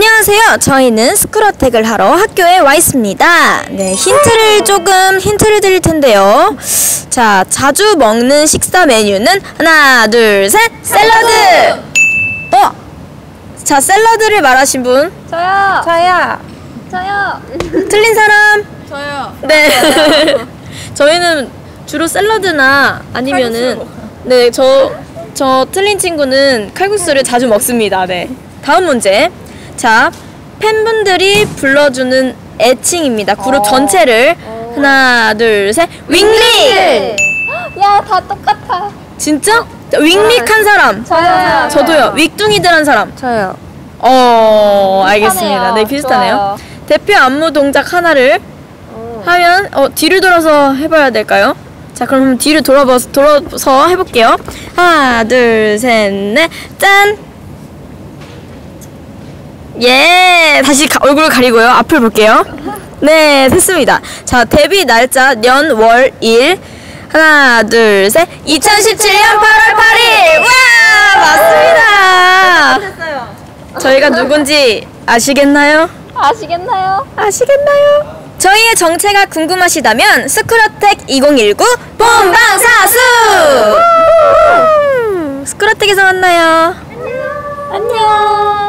안녕하세요. 저희는 스크러텍을 하러 학교에 와 있습니다. 네, 힌트를 드릴 텐데요. 자, 자주 먹는 식사 메뉴는 하나, 둘, 셋, 샐러드! 자, 샐러드를 말하신 분? 저요. 저요. 틀린 사람? 저요. 네. 저희는 주로 샐러드나 아니면은 네, 저 틀린 친구는 칼국수를 자주 먹습니다. 네. 다음 문제. 자, 팬분들이 불러주는 애칭입니다. 그룹 전체를 하나, 둘, 셋. 윙릭! 야, 다 똑같아. 진짜? 자, 윙릭한 사람. 저요. 저도요. 윅둥이들 한 사람. 저요. 알겠습니다. 네, 비슷하네요. 좋아요. 대표 안무 동작 하나를 하면 뒤를 돌아서 해봐야 될까요? 자, 그럼 뒤를 돌아서 해볼게요. 하나, 둘, 셋, 넷, 짠! 예! 다시 얼굴 가리고요. 앞을 볼게요. 네, 됐습니다. 자, 데뷔 날짜, 년, 월, 일. 하나, 둘, 셋. 2017년 8월 8일! 와! 맞습니다! 저희가 누군지 아시겠나요? 아시겠나요? 저희의 정체가 궁금하시다면 스크러텍 2019 본방사수! 스크러텍에서 만나요. 안녕.